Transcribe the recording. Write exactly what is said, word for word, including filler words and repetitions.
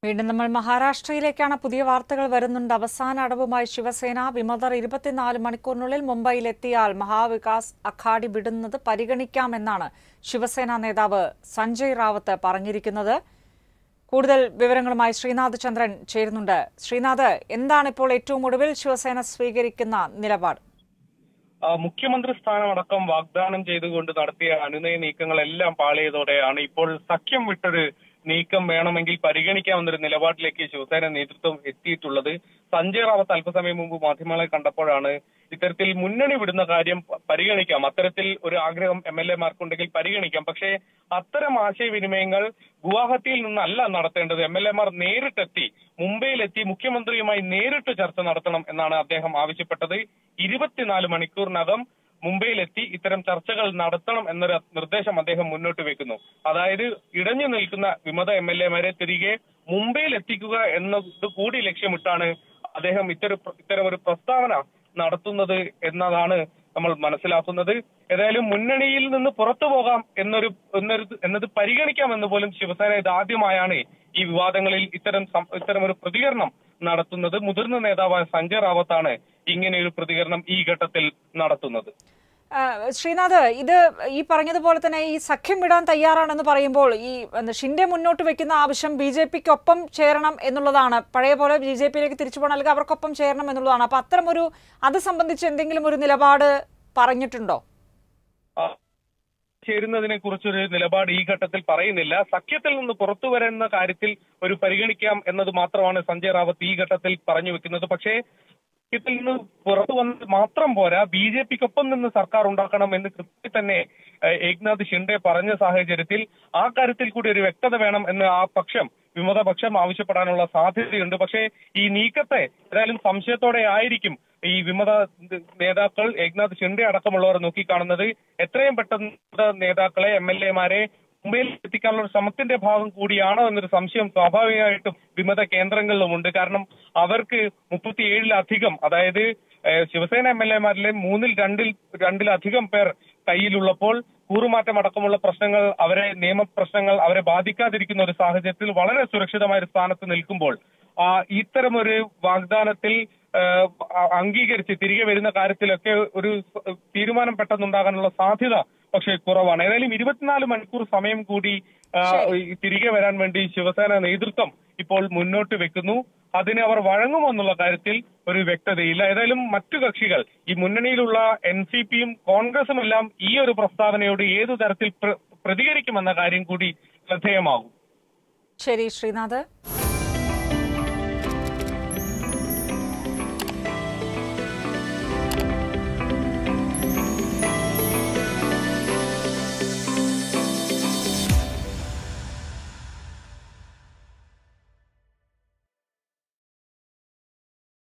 വീണ്ടും നമ്മൾ മഹാരാഷ്ട്രയിലേക്കാണ്. പുതിയ വാർത്തകൾ വരുന്നുണ്ട്. അവസാന അടവുമായി ശിവസേന വിമതർ ഇരുപത്തിനാല് മണിക്കൂറിനുള്ളിൽ മുംബൈയിലെത്തിയാൽ മഹാവികാസ് അഘാഡി വിടുന്നത് പരിഗണിക്കാമെന്നാണ് ശിവസേന നേതാവ് സഞ്ജയ് റാവത്ത് പറഞ്ഞിരിക്കുന്നത്. കൂടുതൽ വിവരങ്ങളുമായി ശ്രീനാഥ് ചന്ദ്രൻ ചേരുന്നുണ്ട്. ശ്രീനാഥ്, എന്താണ് ഇപ്പോൾ ഏറ്റവും ഒടുവിൽ ശിവസേന സ്വീകരിക്കുന്ന നിലപാട്? മുഖ്യമന്ത്രി സ്ഥാനമടക്കം വാഗ്ദാനം ചെയ്തുകൊണ്ട് നടത്തിയ അനുനയ നീക്കങ്ങളെല്ലാം പാളിയതോടെയാണ് ഇപ്പോൾ സഖ്യം വിട്ടൊരു നീക്കം വേണമെങ്കിൽ പരിഗണിക്കാമെന്നൊരു നിലപാടിലേക്ക് ശിവസേന നേതൃത്വം എത്തിയിട്ടുള്ളത്. സഞ്ജയ് റാവത്ത് അല്പസമയം മുമ്പ് മാധ്യമങ്ങളെ കണ്ടപ്പോഴാണ് ഇത്തരത്തിൽ മുന്നണി വിടുന്ന കാര്യം പരിഗണിക്കാം, അത്തരത്തിൽ ഒരു ആഗ്രഹം എം എൽ എമാർക്കുണ്ടെങ്കിൽ പരിഗണിക്കാം, പക്ഷേ അത്തരം ആശയവിനിമയങ്ങൾ ഗുവാഹത്തിയിൽ നിന്നല്ല നടത്തേണ്ടത്. എം എൽ എമാർ നേരിട്ടെത്തി മുംബൈയിലെത്തി മുഖ്യമന്ത്രിയുമായി നേരിട്ട് ചർച്ച നടത്തണം എന്നാണ് അദ്ദേഹം ആവശ്യപ്പെട്ടത്. ഇരുപത്തിനാല് മണിക്കൂറിനകം മുംബൈയിലെത്തി ഇത്തരം ചർച്ചകൾ നടത്തണം എന്നൊരു നിർദ്ദേശം അദ്ദേഹം മുന്നോട്ട് വെക്കുന്നു. അതായത് ഇടഞ്ഞു നിൽക്കുന്ന വിമത എം എൽ എമാരെ തിരികെ മുംബൈയിൽ എത്തിക്കുക എന്നത് കൂടി ലക്ഷ്യമിട്ടാണ് അദ്ദേഹം ഇത്തരം ഇത്തരം ഒരു പ്രസ്താവന നടത്തുന്നത് എന്നതാണ് നമ്മൾ മനസ്സിലാക്കുന്നത്. ഏതായാലും മുന്നണിയിൽ നിന്ന് പുറത്തു പോകാം എന്നൊരു എന്നൊരു എന്നത് പരിഗണിക്കാമെന്ന് പോലും ശിവസേന ഇതാദ്യമായാണ് ഈ വിവാദങ്ങളിൽ ഇത്തരം ഇത്തരം ഒരു പ്രതികരണം നടത്തുന്നത്. മുതിർന്ന നേതാവായ സഞ്ജയ് റാവത്താണ് ഇങ്ങനെയൊരു പ്രതികരണം ഈ ഘട്ടത്തിൽ നടത്തുന്നത്. ശ്രീനാഥ്, ഇത് ഈ പറഞ്ഞതുപോലെ തന്നെ ഈ സഖ്യം വിടാൻ തയ്യാറാണെന്ന് പറയുമ്പോൾ ഈ ഷിൻഡെ മുന്നോട്ട് വെക്കുന്ന ആവശ്യം ബി ജെ പിക്കൊപ്പം ചേരണം എന്നുള്ളതാണ്. പഴയ പോലെ ബി ജെ പിയിലേക്ക് തിരിച്ചു പോകണം, അല്ലെങ്കിൽ അവർക്കൊപ്പം ചേരണം എന്നുള്ളതാണ്. അപ്പൊ അത്തരം ഒരു അത് സംബന്ധിച്ച് എന്തെങ്കിലും ഒരു നിലപാട് പറഞ്ഞിട്ടുണ്ടോ? ചേരുന്നതിനെ കുറിച്ചൊരു നിലപാട് ഈ ഘട്ടത്തിൽ പറയുന്നില്ല. സഖ്യത്തിൽ നിന്ന് പുറത്തു വരുന്ന കാര്യത്തിൽ ഒരു പരിഗണിക്കാം എന്നത് മാത്രമാണ് സഞ്ജയ് റാവത്ത് ഈ ഘട്ടത്തിൽ പറഞ്ഞു വെക്കുന്നത്. പക്ഷേ സഖ്യത്തിൽ നിന്ന് പുറത്തു വന്നത് മാത്രം പോരാ, ബി ജെ പിക്കൊപ്പം നിന്ന് സർക്കാർ ഉണ്ടാക്കണം എന്ന് കൃത്യമായി തന്നെ ഏക്നാഥ് ഷിൻഡെ പറഞ്ഞ സാഹചര്യത്തിൽ ആ കാര്യത്തിൽ കൂടി ഒരു വ്യക്തത വേണം എന്ന് ആ പക്ഷം വിമതപക്ഷം ആവശ്യപ്പെടാനുള്ള സാധ്യതയുണ്ട്. പക്ഷേ ഈ നീക്കത്തെ ഏതായാലും സംശയത്തോടെ ആയിരിക്കും ഈ വിമത നേതാക്കൾ ഏക്നാഥ് ഷിൻഡെ അടക്കമുള്ളവർ നോക്കിക്കാണുന്നത്. എത്രയും പെട്ടെന്ന് നേതാക്കളെ എം എൽ എമാരെ മുംബൈയിൽ എത്തിക്കാനുള്ള ഒരു ശ്രമത്തിന്റെ ഭാഗം കൂടിയാണോ എന്നൊരു സംശയം സ്വാഭാവികമായിട്ടും വിമത കേന്ദ്രങ്ങളിലുമുണ്ട്. കാരണം അവർക്ക് മുപ്പത്തിയേഴിലധികം, അതായത് ശിവസേന എം എൽ എമാരിലെ മൂന്നിൽ രണ്ടിൽ രണ്ടിലധികം പേർ കയ്യിലുള്ളപ്പോൾ കൂറുമാറ്റം അടക്കമുള്ള പ്രശ്നങ്ങൾ അവരെ നിയമപ്രശ്നങ്ങൾ അവരെ ബാധിക്കാതിരിക്കുന്ന ഒരു സാഹചര്യത്തിൽ വളരെ സുരക്ഷിതമായ ഒരു സ്ഥാനത്ത് നിൽക്കുമ്പോൾ ആ ഇത്തരമൊരു വാഗ്ദാനത്തിൽ അംഗീകരിച്ച് തിരികെ വരുന്ന കാര്യത്തിലൊക്കെ ഒരു തീരുമാനം പെട്ടെന്നുണ്ടാകാനുള്ള സാധ്യത പക്ഷേ കുറവാണ്. ഏതായാലും ഇരുപത്തിനാല് മണിക്കൂർ സമയം കൂടി തിരികെ വരാൻ വേണ്ടി ശിവസേന നേതൃത്വം ഇപ്പോൾ മുന്നോട്ട് വെക്കുന്നു. അതിന് അവർ വഴങ്ങുമോ എന്നുള്ള കാര്യത്തിൽ ഒരു വ്യക്തതയില്ല. ഏതായാലും മറ്റു കക്ഷികൾ ഈ മുന്നണിയിലുള്ള എൻ സി പിയും കോൺഗ്രസും എല്ലാം ഈ ഒരു പ്രസ്താവനയോട് ഏതു തരത്തിൽ പ്രതികരിക്കുമെന്ന കാര്യം കൂടി ശ്രദ്ധേയമാകും. ശരി ശ്രീനാഥ്.